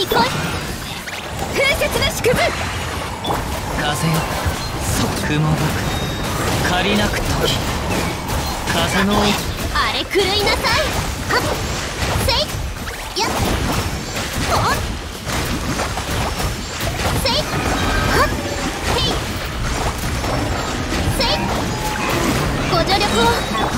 憩い風雪の祝福。 風よ雲ごく借りなく時風のあれ狂いなさい。はっせいやっほっせいはっへいせいご助力を。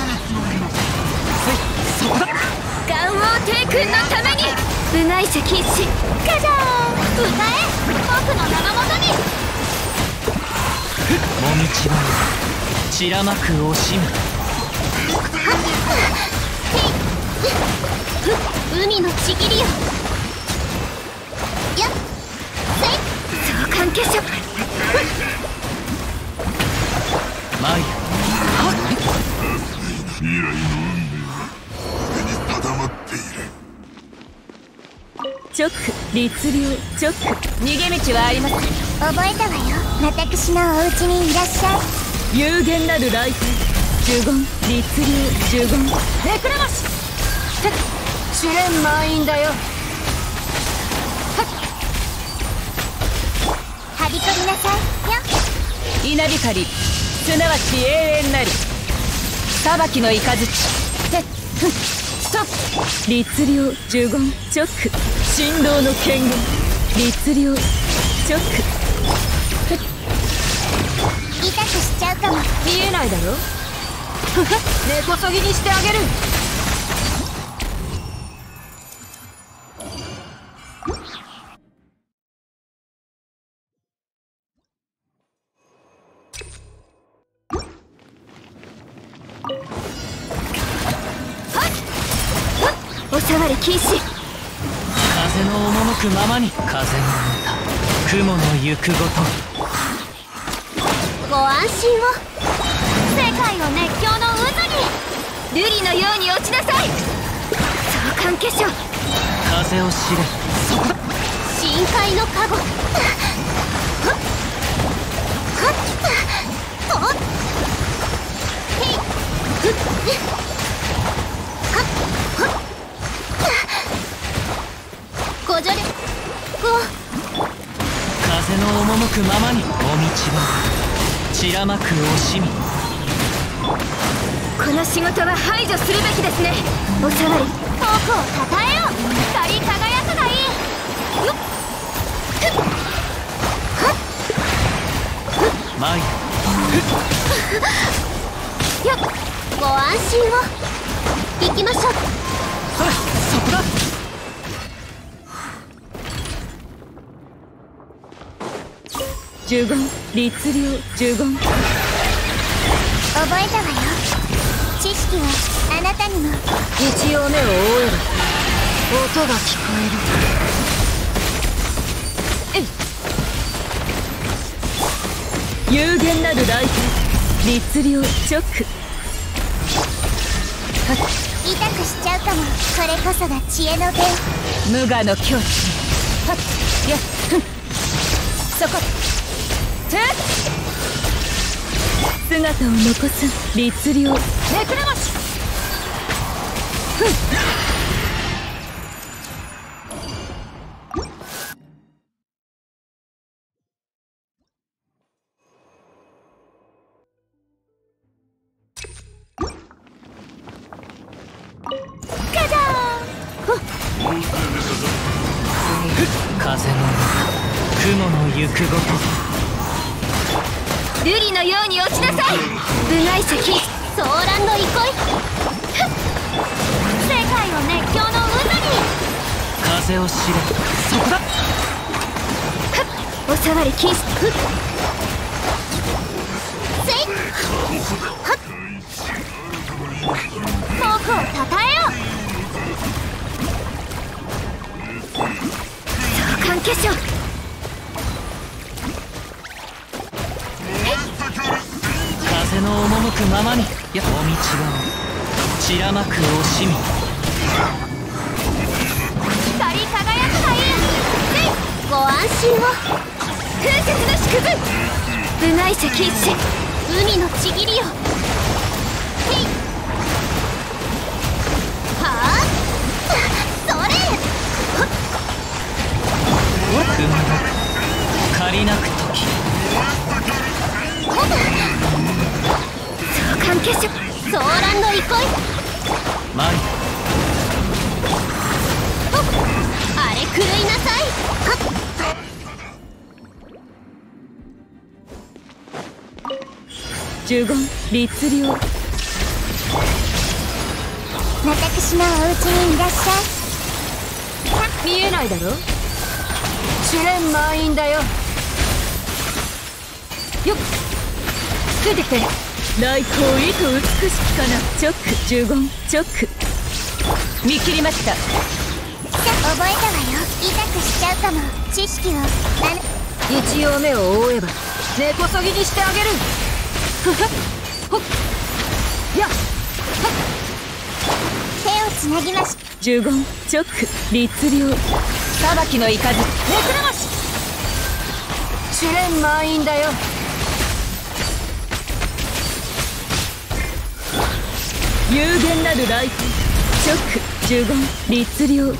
そこだ。 ガンオー帝君のために部外者禁止。ガジャーン歌え僕の名のもとに。 もみちば散らまく惜しみ。 海のちぎりよ。やっせい相関結晶。 マイ未来の運命は上に定まっている。 チョック律令チョック逃げ道はありません。 覚えたわよ。私のお家にいらっしゃい。 有限なる来店呪言律令呪言ネクラマシ試練満員だよ。 はびこりなさいよ。 稲光すなわち永遠なり裁きの雷ストップ律令呪言チョック振動の権限律令チョック痛くしちゃうかも。 見えないだろ根こそぎにしてあげる。お触り禁止。 風の赴くままに風の歌雲の行くごと。 ご安心を。世界を熱狂の渦に瑠璃のように落ちなさい。相関結晶風を知れ。そこだ。 深海の加護。はっはっとっへいふっはっはっご助力を。 風の赴くままにお道は散らまく惜しみ。 この仕事は排除するべきですね。おさわり遠くをたたえよう。光り輝くがいいよっふっはっふっマイよっご安心を。行きましょう。 それそこだ。 呪言律令呪言覚えたわよ。知識はあなたにも。 一応目を覆えば音が聞こえる。有限なる来店律令チョック。 痛くしちゃうかも。これこそが知恵の出。 無我の境地。はっやっふんそこてっ姿を残す律令ネクラマシふんガジャーン風の雲の行くごと。 瑠璃のように落ちなさい。部外者禁止ソーランの憩い世界を熱狂の渦に。 風を知れ。そこだ。 お触り禁止ふっせいはっ遠くをたたえよう。相関結晶風の赴くままにやお道は散らまく惜しみ。 光り輝くがいい。せいご安心を。風雪の祝福部外者禁止海のちぎりよ。へいはあそれはっ借りなく時相関結晶ソーランド憩いマイあれ狂いなさいはっ呪言律令私のお家にいらっしゃい見えないだろ。試練満員だよ。よっついてきて。来光意図美しきかな。チョック呪言チョック見切りました。 覚えたわよ。痛くしちゃうかも。知識を一応目を覆えば根こそぎにしてあげる。ふふっほっやっ手をつなぎまし呪言チョック律令裁きの雷めくらまし試練満員だよ。有限なる来光チョック呪言律令